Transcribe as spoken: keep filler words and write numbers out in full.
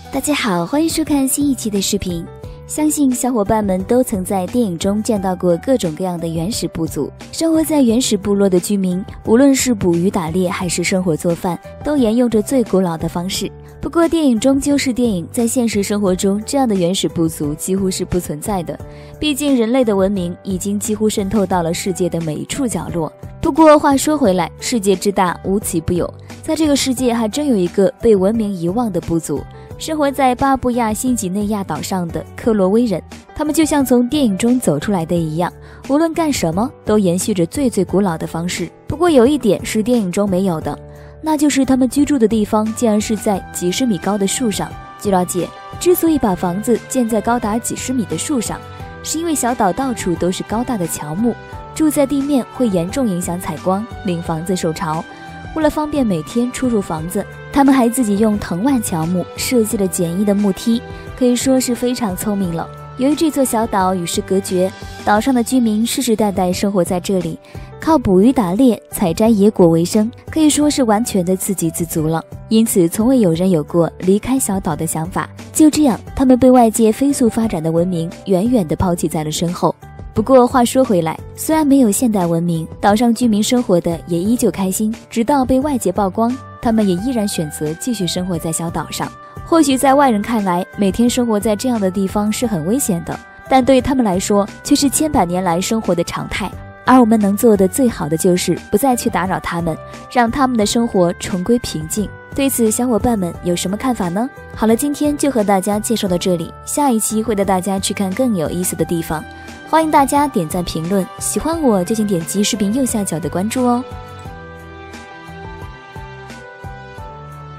大家好，欢迎收看新一期的视频。相信小伙伴们都曾在电影中见到过各种各样的原始部族。生活在原始部落的居民，无论是捕鱼打猎还是生火做饭，都沿用着最古老的方式。不过电影终究是电影，在现实生活中，这样的原始部族几乎是不存在的。毕竟人类的文明已经几乎渗透到了世界的每一处角落。不过话说回来，世界之大，无奇不有。在这个世界还真有一个被文明遗忘的部族，生活在巴布亚新几内亚岛上的克罗威人。他们就像从电影中走出来的一样，无论干什么都延续着最最古老的方式。不过有一点是电影中没有的，那就是他们居住的地方竟然是在几十米高的树上。据了解，之所以把房子建在高达几十米的树上，是因为小岛到处都是高大的乔木，住在地面会严重影响采光，令房子受潮。为了方便每天出入房子，他们还自己用藤蔓乔木设计了简易的木梯，可以说是非常聪明了。由于这座小岛与世隔绝，岛上的居民世世代代生活在这里，靠捕鱼打猎、采摘野果为生，可以说是完全的自给自足了。因此从未有人有过离开小岛的想法。就这样，他们被外界飞速发展的文明远远地抛弃在了身后。不过话说回来，虽然没有现代文明，岛上居民生活的也依旧开心，直到被外界曝光，他们也依然选择继续生活在小岛上。或许在外人看来，每天生活在这样的地方是很危险的，但对于他们来说却是千百年来生活的常态。而我们能做的最好的就是不再去打扰他们，让他们的生活重归平静。对此小伙伴们有什么看法呢？好了，今天就和大家介绍到这里，下一期会带大家去看更有意思的地方。欢迎大家点赞评论，喜欢我就请点击视频右下角的关注哦。